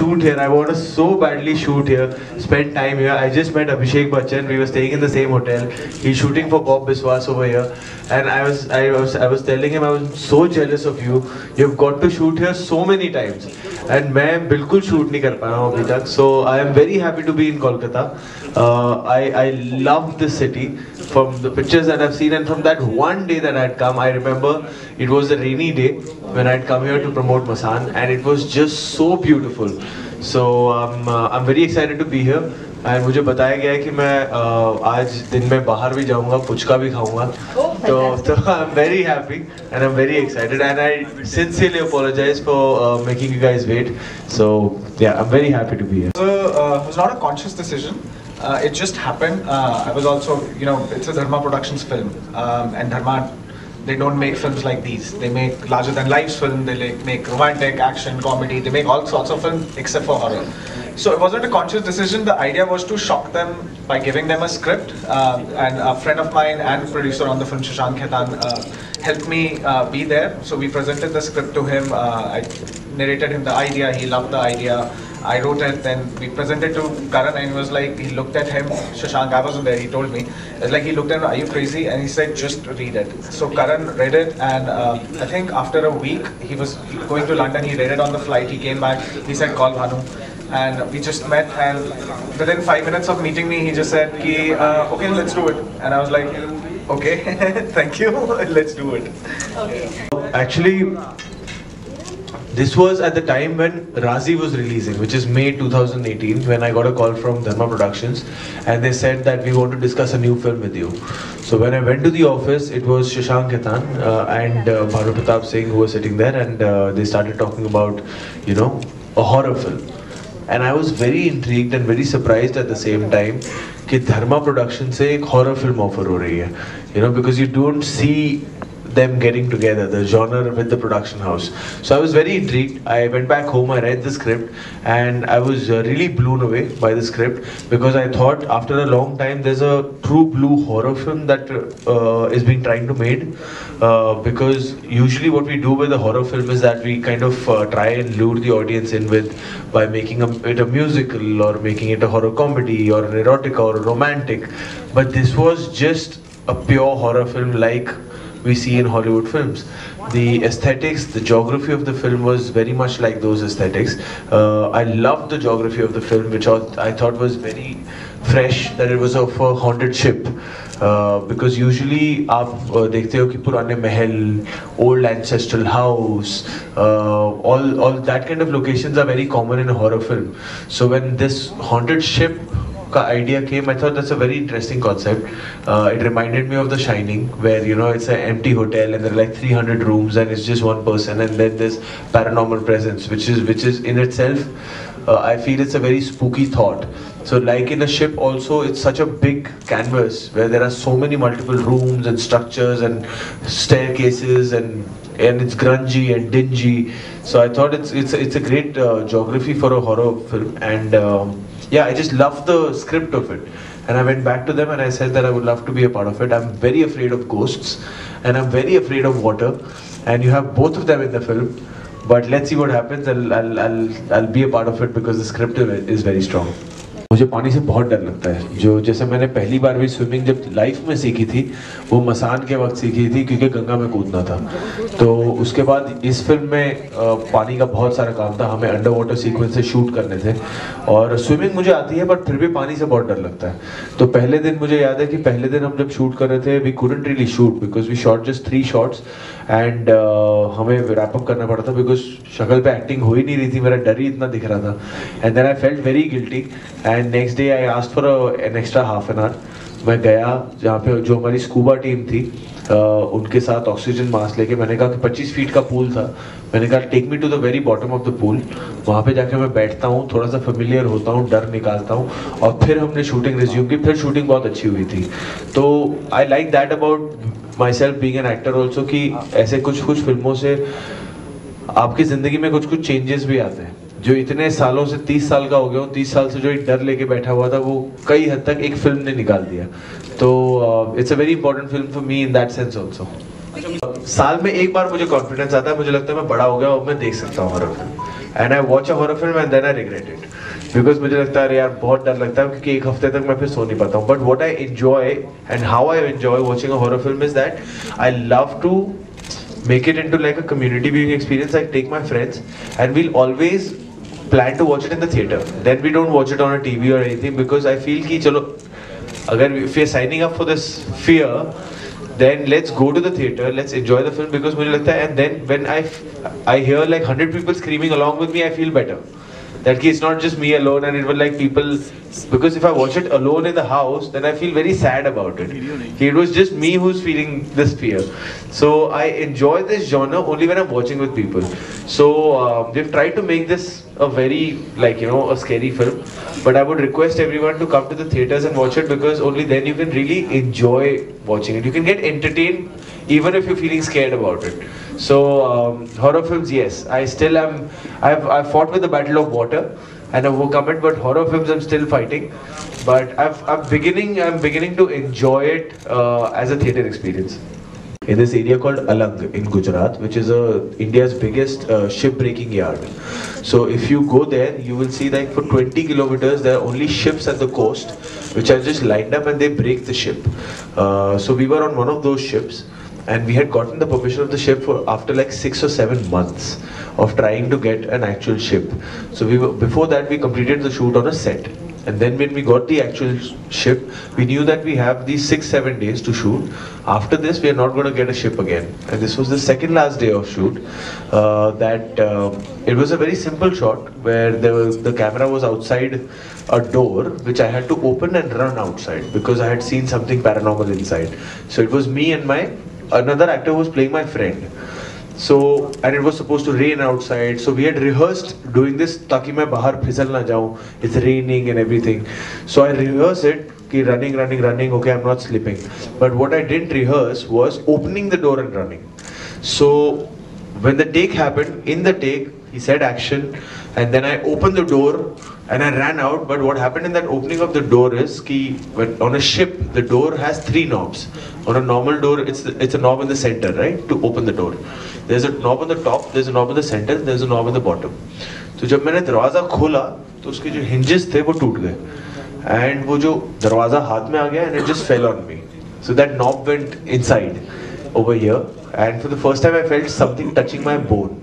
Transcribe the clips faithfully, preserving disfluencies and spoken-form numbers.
shoot here. I want to so badly shoot here, spend time here. I just met Abhishek Bachchan. We were staying in the same hotel. He's shooting for Bob Biswas over here, and I was I was I was telling him I was so jealous of you. You've got to shoot here so many times, and मैं बिल्कुल shoot नहीं कर पाया हूँ अभी तक. So I am very happy to be in Kolkata. Uh, I I love this city from the pictures that I've seen, and from that one day that I had come. I remember it was a rainy day when I had come here to promote Masan, and it was just so beautiful. So um, uh, I'm very excited to be here. And मुझे बताया गया है कि मैं uh, आज दिन में बाहर भी जाऊँगा, पुचका भी खाऊँगा. तो तो I'm very happy and I'm very excited, and I sincerely apologize for uh, making you guys wait. So yeah, I'm very happy to be here. So, uh, it was not a conscious decision. Uh, it just happened. Uh, I was also, you know, it's a Dharma Productions film, um, and Dharma, they don't make films like these. They make larger than life film. They like, make romantic, action, comedy. They make all sorts of films except for horror. So it wasn't a conscious decision. The idea was to shock them by giving them a script. Uh, and a friend of mine and producer on the film, Shashank Khaitan, uh, helped me uh, be there. So we presented the script to him. Uh, I narrated him the idea. He loved the idea. I wrote it, then we presented to Karan, and he was like, he looked at him, Shashank, I wasn't there, he told me, it was like he looked at him, are you crazy? And he said, just read it. So Karan read it, and uh, I think after a week, he was going to London, he read it on the flight, he came back, he said, call Bhanu. And we just met, and within five minutes of meeting me, he just said, Ki, uh, okay, let's do it. And I was like, okay, thank you, let's do it. Okay. Actually, this was at the time when Razi was releasing, which is May two thousand eighteen, when I got a call from Dharma Productions, and they said that we want to discuss a new film with you. So when I went to the office, it was Shashank Khaitan uh, and uh, Bhanu Pratap Singh who were sitting there, and uh, they started talking about, you know, a horror film. And I was very intrigued and very surprised at the same time that Dharma Productions se ek horror film offer ho rahi hai. You know, because you don't see them getting together, the genre with the production house. So I was very intrigued. I went back home, I read the script, and I was uh, really blown away by the script, because I thought after a long time there's a true blue horror film that uh, is being trying to made. Uh, because usually what we do with a horror film is that we kind of uh, try and lure the audience in with by making a, it a musical, or making it a horror comedy, or an erotica, or a romantic. But this was just a pure horror film like we see in Hollywood films. The aesthetics, the geography of the film was very much like those aesthetics. Uh, I loved the geography of the film, which I thought was very fresh, that it was of a haunted ship. Uh, because usually आप uh, देखते हो कि पुराने महल, old ancestral house, uh, all all that kind of locations are very common in a horror film. So when this haunted ship idea came, I thought that's a very interesting concept. Uh, it reminded me of The Shining, where, you know, it's an empty hotel and there are like three hundred rooms and it's just one person, and then there's paranormal presence, which is which is in itself, uh, I feel it's a very spooky thought. So like in a ship also, it's such a big canvas where there are so many multiple rooms and structures and staircases, and and it's grungy and dingy. So I thought it's it's it's a great uh, geography for a horror film, and um, yeah, I just loved the script of it. And I went back to them and I said that I would love to be a part of it. I'm very afraid of ghosts and I'm very afraid of water, and you have both of them in the film. But let's see what happens. I'll I'll I'll, I'll be a part of it because the script is very strong. मुझे पानी से बहुत डर लगता है. जो जैसे मैंने पहली बार भी स्विमिंग जब लाइफ में सीखी थी, वो मसान के वक्त सीखी थी, क्योंकि गंगा में कूदना था. तो उसके बाद इस फिल्म में पानी का बहुत सारा काम था. हमें अंडर वाटर सीक्वेंस से शूट करने थे, और स्विमिंग मुझे आती है पर फिर भी पानी से बहुत डर लगता है. तो पहले दिन मुझे याद है कि पहले दिन हम जब शूट कर रहे थे, we couldn't really shoot because we shot just three shots, and uh, हमें रैप अप करना पड़ा था बिकॉज शक्ल पे एक्टिंग हो ही नहीं रही थी. मेरा डर ही इतना दिख रहा था. And then I felt very guilty, and next day I asked for an extra half an hour. मैं गया जहाँ पे जो हमारी स्कूबा टीम थी, uh, उनके साथ ऑक्सीजन मास्क लेके, मैंने कहा कि पच्चीस फीट का पूल था, मैंने कहा take me to the very bottom of the pool. वहाँ पे जाके मैं बैठता हूँ, थोड़ा सा फेमिलियर होता हूँ, डर निकालता हूँ, और फिर हमने शूटिंग रिज्यूम की. फिर शूटिंग बहुत अच्छी हुई थी. तो I like that about myself being an actor also, कि ऐसे कुछ कुछ फिल्मों से आपकी ज़िंदगी में कुछ कुछ चेंजेस भी आते हैं. जो इतने सालों से, तीस साल का हो गया हूँ, तीस साल से जो एक डर लेके बैठा हुआ था, वो कई हद तक एक फिल्म ने निकाल दिया. तो it's a very important film for me in that sense also. साल में एक बार मुझे कॉन्फिडेंस आता है, मुझे लगता है मैं बड़ा हो गया और मैं देख सकता हूँ horror film. and I watch a horror film and then I regret it. Because मुझे लगता है यार बहुत डर लगता है क्योंकि एक हफ्ते तक मैं फिर सो नहीं पाता हूँ. But what I enjoy and how I enjoy watching a horror film is that I love to make it into like a community viewing experience. I take my friends and we'll always plan to watch it in the theater. Then we don't watch it on a T V or anything because I feel कि चलो अगर if we are signing up for this fear, then let's go to the theater, let's enjoy the film because मुझे लगता है, and then when I I hear like one hundred people screaming along with me, I feel better. That it's not just me alone, and it was like people, because if I watch it alone in the house, then I feel very sad about it. It was just me who's feeling this fear. So I enjoy this genre only when I'm watching with people. So uh, we've tried to make this a very, like, you know, a scary film. But I would request everyone to come to the theaters and watch it because only then you can really enjoy watching it. You can get entertained even if you're feeling scared about it. So um, horror films, yes, I still am. I've I've fought with the battle of water and I've overcome it. But horror films, I'm still fighting. But I've I'm beginning I'm beginning to enjoy it uh, as a theater experience. In this area called Alang in Gujarat, which is a India's biggest uh, ship-breaking yard. So if you go there, you will see that for twenty kilometers there are only ships at the coast, which are just lined up and they break the ship. Uh, so we were on one of those ships. And we had gotten the permission of the ship for after like six or seven months of trying to get an actual ship. So we were, before that we completed the shoot on a set. And then when we got the actual ship, we knew that we have these six, seven days to shoot. After this, we are not going to get a ship again. And this was the second last day of shoot. Uh, that um, it was a very simple shot where there was, the camera was outside a door, which I had to open and run outside because I had seen something paranormal inside. So it was me and my another actor who was playing my friend. So, and it was supposed to rain outside. So we had rehearsed doing this ताकि मैं बाहर फिसल ना जाऊँ. It's raining and everything. So I rehearsed it कि running, running, running. Okay, I'm not slipping. But what I didn't rehearse was opening the door and running. So when the take happened, in the take, he said action, and then I opened the door and I ran out. But what happened in that opening of the door is कि when on a ship the door has three knobs. On a normal door, it's the, it's a knob in the center, right, to open the door. There's a knob on the top, there's a knob in the center, there's a knob in the bottom. So जब मैंने दरवाजा खोला तो उसके जो hinges थे वो टूट गए, and वो जो दरवाजा हाथ में आ गया and it just fell on me. So that knob went inside over here, and for the first time I felt something touching my bone.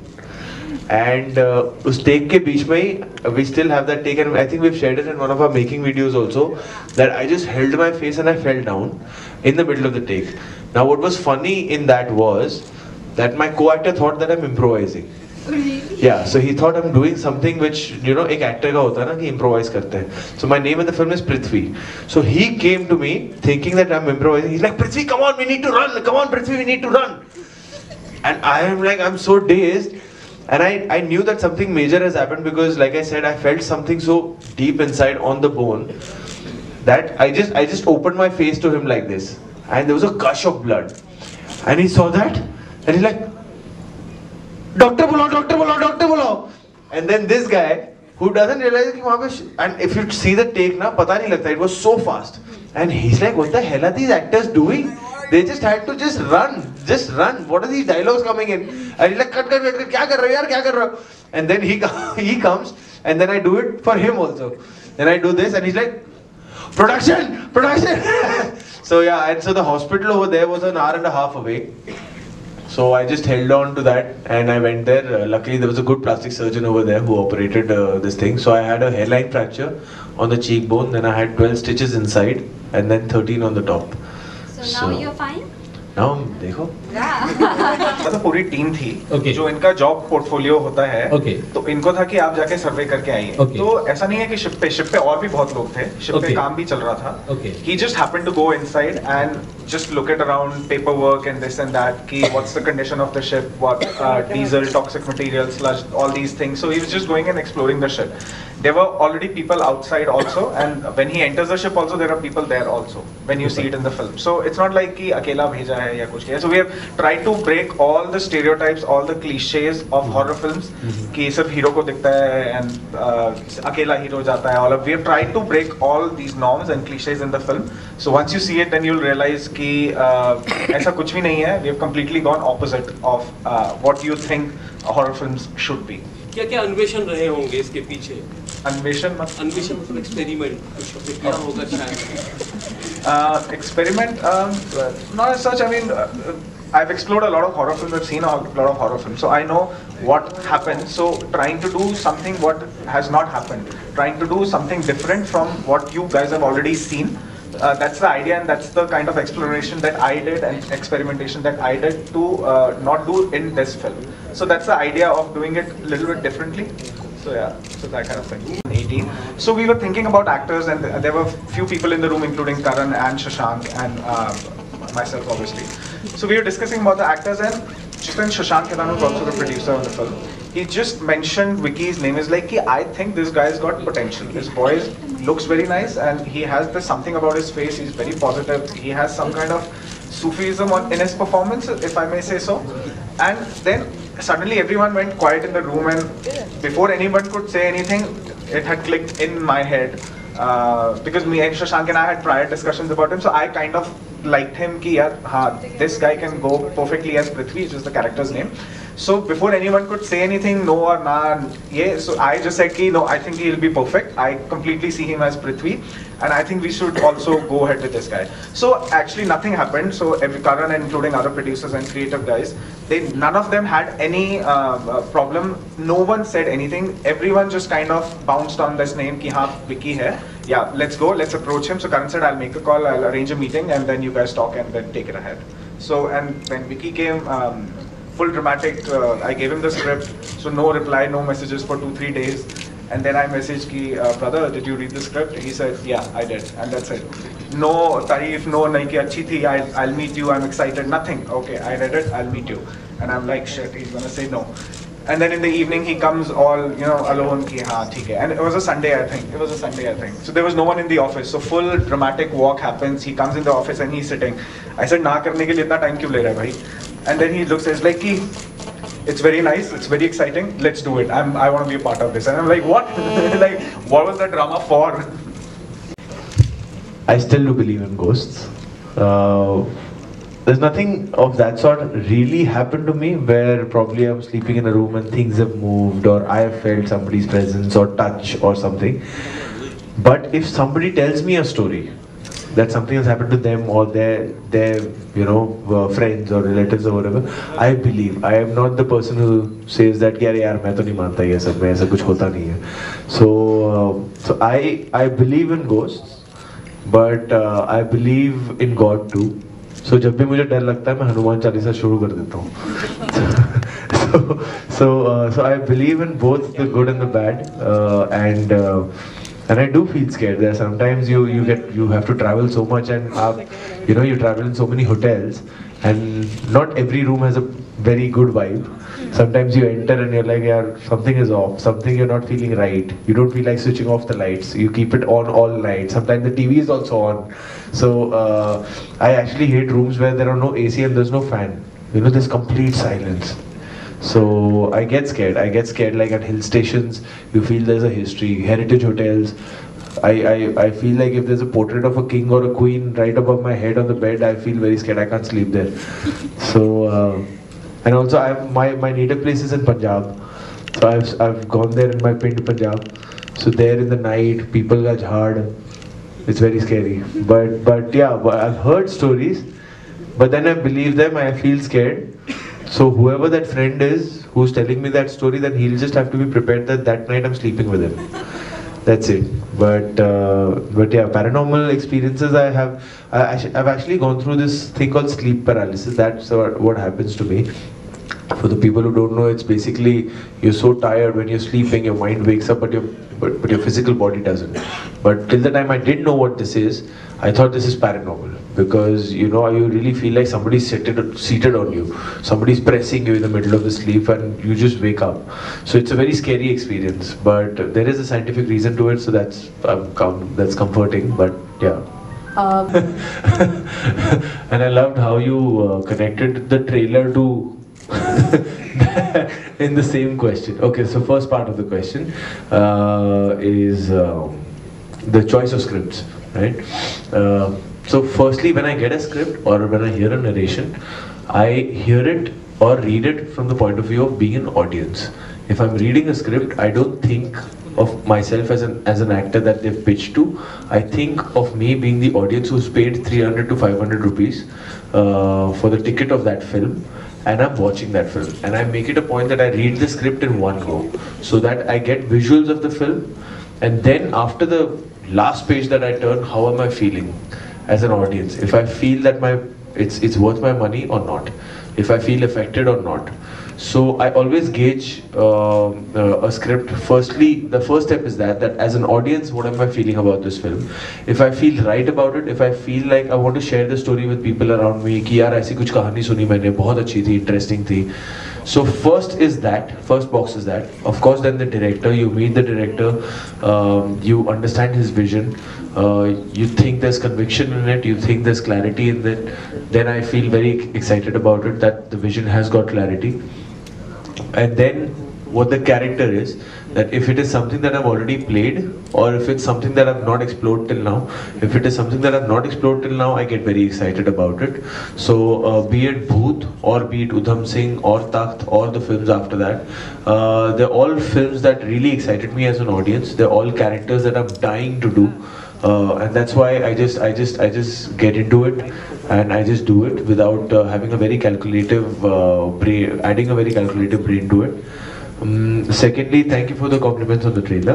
And uh, उस take के बीच में ही we still have that take, and I think we've shared it in one of our making videos also, that I just held my face and I fell down in the middle of the take. Now what was funny in that was that my co-actor thought that I'm improvising. Really? Yeah, so he thought I'm doing something which, you know, एक actor का होता है ना कि improvise करते हैं. So my name in the film is Prithvi. So he came to me thinking that I'm improvising. He's like, Prithvi, come on, we need to run. Come on, Prithvi, we need to run. And I am like, I'm so dazed. And I, I knew that something major has happened because, like I said, I felt something so deep inside on the bone that I just I just opened my face to him like this, and there was a gush of blood. And he saw that, and he's like, Doctor Bulao, Doctor Bulao, Doctor Bulao. And then this guy, who doesn't realize कि वहाँ पे, and if you see the take ना, पता नहीं लगता, it was so fast. And he's like, what the hell are these actors doing? They just had to just run, just run. What are these dialogues coming in? And he's like, cut, cut, cut, cut, क्या कर रहे हो यार, क्या कर रहे हो? And then he he comes, and then I do it for him also. Then I do this, and he's like, production, production. So yeah, and so the hospital over there was an hour and a half away. So I just held on to that, and I went there. Uh, luckily, there was a good plastic surgeon over there who operated uh, this thing. So I had a hairline fracture on the cheekbone, then I had twelve stitches inside, and then thirteen on the top. So now So- you're fine? Now, देखो. मतलब पूरी team थी Okay. जो इनका job portfolio होता है, Okay. तो इनको था कि आप जाके सर्वे करके आइए. Okay. तो ऐसा नहीं है कि शिप पे शिप पे और भी बहुत लोग थे, शिप पे Okay. काम भी चल रहा था. Okay. He just happened to go inside and just look at around paperwork and this and that, कि what's the condition of the ship, what uh, diesel, toxic materials, sludge, all these things. So he was just going and exploring the ship. There were already people outside also, and when he enters the ship also, there are people there also when you see it in the film. So it's not like कि अकेला भेजा है या कुछ किया. So we have tried to break all the stereotypes, all the cliches of horror films कि सिर्फ hero को दिखता है and uh, अकेला हीरो जाता है. All of we have tried to break all these norms and cliches in the film. So once you see it, then you'll realize कि uh, ऐसा कुछ भी नहीं है. We have completely gone opposite of uh, what you think horror films should be. क्या क्या अन्वेषण रहे होंगे इसके पीछे? अन्वेषण मत अन्वेषण मतलब एक्सपेरिमेंट कुछ आपने किया होगा शायद. Experiment, um, not as such. I mean, uh, I've explored a lot of horror films. I've seen a lot of horror films, so I know what happens. So trying to do something what has not happened, trying to do something different from what you guys have already seen. Uh, that's the idea, and that's the kind of exploration that I did and experimentation that I did to uh, not do in this film. So that's the idea of doing it a little bit differently. So yeah, so that kind of thing. eighteen. So we were thinking about actors, and there were few people in the room, including Karan and Shashank and uh, myself, obviously. So we were discussing about the actors, and Chitan Shashank Kedan was also the producer of the film. He just mentioned Vicky's name. Is like, I think this guy's got potential. This boy is, looks very nice, and he has this something about his face. He's very positive. He has some kind of Sufism on, in his performance, if I may say so. And then suddenly everyone went quiet in the room, and before anyone could say anything, it had clicked in my head. Uh, because me and Shashank and I had prior discussions about him, so I kind of liked him ki yaar, haan, this guy can go perfectly as Prithvi, which is the character's name. So before anyone could say anything, no or na, yeah, so I just said ki no, I think he'll be perfect. I completely see him as Prithvi, and I think we should also go ahead with this guy. So actually nothing happened. So every Karan, including other producers and creative guys, they none of them had any uh, problem. No one said anything. Everyone just kind of bounced on this name ki haan, Vicky hai. Yeah, let's go, let's approach him. So Karan said, I'll make a call, I'll arrange a meeting, and then you guys talk and then take it ahead. So, and when Vicky came, um, full dramatic, uh, I gave him the script, so no reply, no messages for two, three days. And then I messaged ki, uh, brother, did you read the script? He said, yeah, I did, and that's it. No tarif, no, nahi ki achhi thi, I'll, I'll meet you, I'm excited, nothing. Okay, I read it, I'll meet you. And I'm like, shit, he's gonna say no. And then in the evening he comes all, you know, alone ki haan, theek hai. And it was a Sunday, I think. It was a Sunday, I think. So there was no one in the office. So full dramatic walk happens. He comes in the office and he's sitting. I said, na karne ke liye itna time kyun le raha hai bhai? And then he looks at us like, ki, it's very nice, it's very exciting, let's do it. I'm, I want to be a part of this. And I'm like, what? Like, what was the drama for? I still do believe in ghosts. Uh, There's nothing of that sort really happened to me where probably I'm sleeping in a room and things have moved, or I have felt somebody's presence or touch or something. But if somebody tells me a story that something has happened to them or their, their you know, uh, friends or relatives or whatever, I believe. I am not the person who says that, yaar, yaar, main to nahi manta ye sab, mein aisa kuch hota nahi hai. So, uh, so I, I believe in ghosts, but uh, I believe in God too. So जब भी मुझे डर लगता है मैं हनुमान चालीसा शुरू कर देता हूँ. so so uh, so I believe in both the good and the bad, uh, and uh, and I do feel scared. There sometimes you you get you have to travel so much, and uh, you know you travel in so many hotels, and not every room has a very good vibe. Sometimes you enter and you're like, yeah, something is off, something you're not feeling right. You don't feel like switching off the lights. You keep it on all night. Sometimes the T V is also on. So uh, I actually hate rooms where there are no A C and there's no fan. You know, there's complete silence. So I get scared. I get scared like at hill stations, you feel there's a history. Heritage hotels, I, I, I feel like if there's a portrait of a king or a queen right above my head on the bed, I feel very scared. I can't sleep there. So, uh, and also I have, my, my native place is in Punjab. So I've, I've gone there in my pinned Punjab. So there in the night, people are jhad. It's very scary. But, but yeah, I've heard stories, but then I believe them, I feel scared. So whoever that friend is who's telling me that story, then he'll just have to be prepared that that night I'm sleeping with him. That's it. But uh, but yeah, paranormal experiences I have. I, I've actually gone through this thing called sleep paralysis. That's what happens to me. For the people who don't know, it's basically you're so tired when you're sleeping, your mind wakes up, but your but, but your physical body doesn't. But till the time I didn't know what this is, I thought this is paranormal, because you know you really feel like somebody's seated seated on you, somebody's pressing you in the middle of the sleep, and you just wake up. So it's a very scary experience, but there is a scientific reason to it, so that's um, com that's comforting. But yeah. Um. And I loved how you uh, connected the trailer to. In the same question. Okay, so first part of the question uh, is uh, the choice of scripts, right? Uh, so firstly, when I get a script or when I hear a narration, I hear it or read it from the point of view of being an audience. if I'm reading a script, I don't think of myself as an as an actor that they've pitched to. I think of me being the audience who's paid three hundred to five hundred rupees uh, for the ticket of that film, and I'm watching that film, and I make it a point that I read the script in one go, so that I get visuals of the film, and then after the last page that I turn, how am I feeling as an audience? If I feel that my it's it's worth my money or not, if I feel affected or not. So I always gauge uh, uh, a script. Firstly, the first step is that that as an audience, what am I feeling about this film? If I feel right about it, if I feel like I want to share the story with people around me, कि यार ऐसी कुछ कहानी सुनी मैंने, बहुत अच्छी थी, interesting थी. So first is that, first box is that. Of course, then the director. You meet the director, um, you understand his vision. Uh, you think there's conviction in it. You think there's clarity in it. Then I feel very excited about it, that the vision has got clarity. And then what the character is, that if it is something that I've already played, or if it's something that I've not explored till now, if it is something that I've not explored till now, I get very excited about it. So uh, be it Bhoot, or be it Udham Singh, or Takht, or the films after that, uh, they're all films that really excited me as an audience. They're all characters that I'm dying to do. Uh, and that's why I just, I just, I just get into it, and I just do it without uh, having a very calculative uh, brain, adding a very calculative brain to it. Um, secondly, thank you for the compliments on the trailer.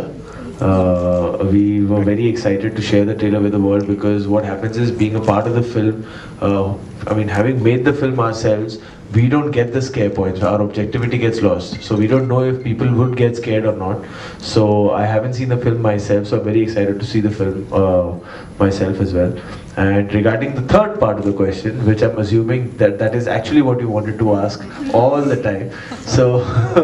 Uh, we were very excited to share the trailer with the world, because what happens is, being a part of the film, uh, I mean, having made the film ourselves, we don't get the scare points. Our objectivity gets lost. So we don't know if people would get scared or not. So I haven't seen the film myself, so I'm very excited to see the film uh, myself as well. And regarding the third part of the question, which I'm assuming that that is actually what you wanted to ask all the time. So,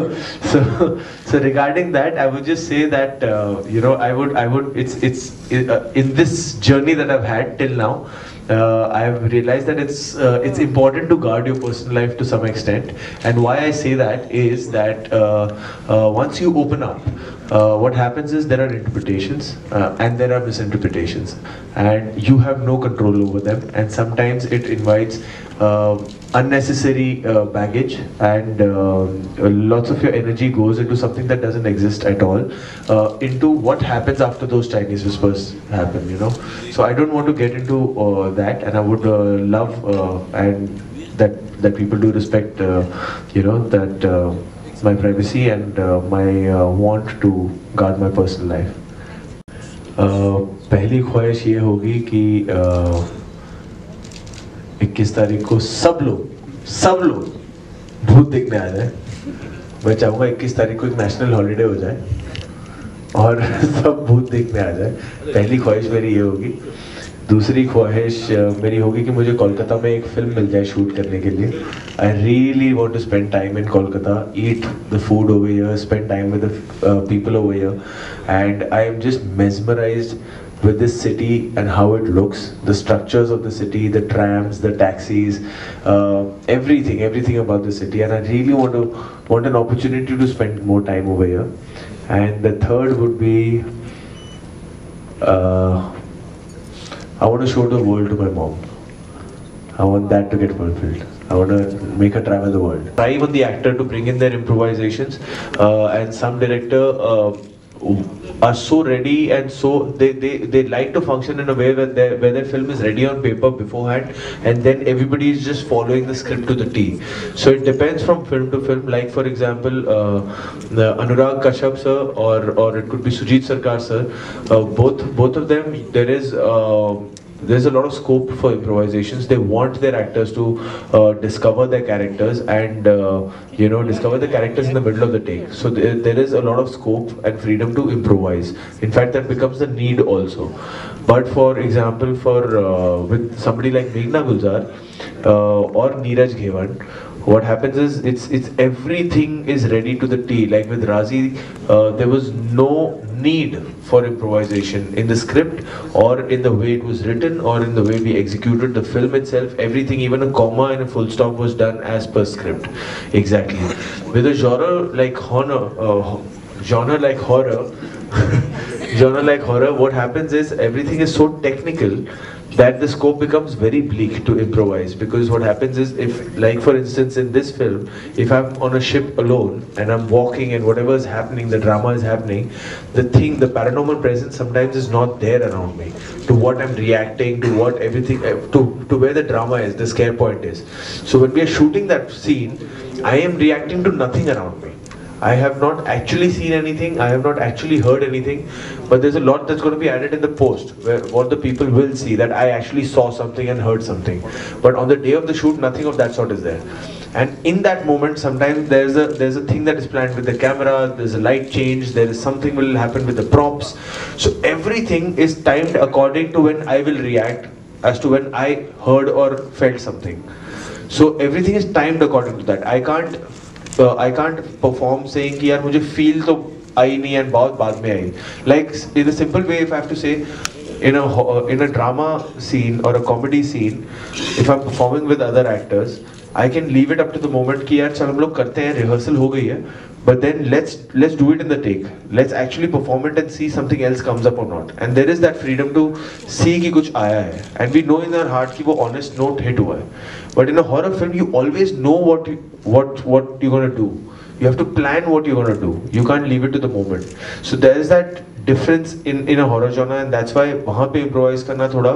so, so regarding that, I would just say that uh, you know, I would, I would, it's, it's uh, in this journey that I've had till now. Uh, I've realized that it's uh, it's important to guard your personal life to some extent, and why I say that is that uh, uh, once you open up, uh, what happens is there are interpretations uh, and there are misinterpretations, and you have no control over them, and sometimes it invites uh, unnecessary uh, baggage, and uh, lots of your energy goes into something that doesn't exist at all, uh, into what happens after those Chinese whispers happen, you know. So I don't want to get into uh, that, and I would uh, love uh, and that that people do respect, uh, you know, that uh, my privacy and uh, my uh, want to guard my personal life. Uh, पहली ख्वाहिश ये होगी कि uh, इक्कीस तारीख को सब लोग सब लोग भूत देखने आ जाए. मैं चाहूँगा इक्कीस तारीख को एक नेशनल हॉलीडे हो जाए और सब भूत देखने आ जाए. पहली ख्वाहिश मेरी ये होगी. दूसरी ख्वाहिश मेरी होगी कि मुझे कोलकाता में एक फिल्म मिल जाए शूट करने के लिए. I really want to spend time in Kolkata, eat the food over here, spend time with the people over here, and I am just mesmerized with this city and how it looks, the structures of the city, the trams, the taxis, uh, everything, everything about the city, and I really want to want an opportunity to spend more time over here. And the third would be, uh, I want to show the world to my mom. I want that to get fulfilled. I want to make her travel the world. Try even the actor to bring in their improvisations, uh, and some director uh, are so ready, and so they, they, they like to function in a way where, their, where their film is ready on paper beforehand, and then everybody is just following the script to the T. So it depends from film to film. Like for example, uh, the Anurag Kashyap sir, or or it could be Sujit Sarkar sir. Uh, both both of them, there is. Uh, There's a lot of scope for improvisations. They want their actors to uh, discover their characters and uh, you know, discover the characters in the middle of the take. So there, there is a lot of scope and freedom to improvise. In fact, that becomes the need also. But for example, for uh, with somebody like Meghna Gulzar uh, or Neeraj Ghewan, what happens is it's it's everything is ready to the T. Like with Razi, uh, there was no need for improvisation in the script or in the way it was written or in the way we executed the film itself. Everything, even a comma and a full stop, was done as per script. Exactly. With a genre like horror, uh, genre like horror, genre like horror, what happens is everything is so technical that the scope becomes very bleak to improvise, because what happens is, if, like for instance in this film, if I'm on a ship alone and I'm walking and whatever is happening, the drama is happening, the thing, the paranormal presence sometimes is not there around me, to what I'm reacting, to what everything, to, to where the drama is, the scare point is. So when we are shooting that scene, I am reacting to nothing around me. I have not actually seen anything, I have not actually heard anything, but there's a lot that's going to be added in the post, where what the people will see, that I actually saw something and heard something. But on the day of the shoot, nothing of that sort is there. And in that moment, sometimes there's a there's a thing that is planned with the camera, there's a light change, there is something will happen with the props. So everything is timed according to when I will react, as to when I heard or felt something. So everything is timed according to that. I can't uh, I can't perform saying कि यार मुझे feel तो आई नहीं and बहुत बाद में आई. Like in a simple way, if I have to say, in a uh, in a drama scene or a comedy scene, if I'm performing with other actors, I can leave it up to the moment कि यार चल हम लोग करते हैं, rehearsal हो गई है, but then let's let's do it in the take. Let's actually perform it and see something else comes up or not. And there is that freedom to see कि कुछ आया है, and we know in our heart कि वो honest note hit हुआ है. But in a horror film, you always know what you, what what you're gonna do. You have to plan what you're gonna do. You can't leave it to the moment. So there is that difference in in a horror genre, and that's why वहाँ पे improvise करना थोड़ा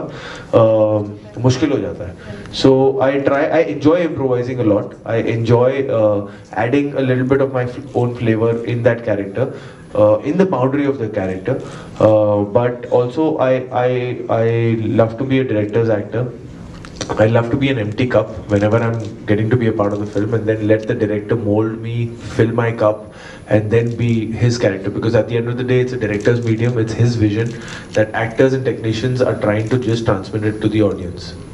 uh, मुश्किल हो जाता है. So I try, I enjoy improvising a lot. I enjoy uh, adding a little bit of my own flavor in that character, uh, in the boundary of the character. Uh, but also I I I love to be a director's actor. I love to be an empty cup whenever I'm getting to be a part of the film, and then let the director mold me, fill my cup, and then be his character. Because at the end of the day, it's a director's medium, it's his vision that actors and technicians are trying to just transmit it to the audience.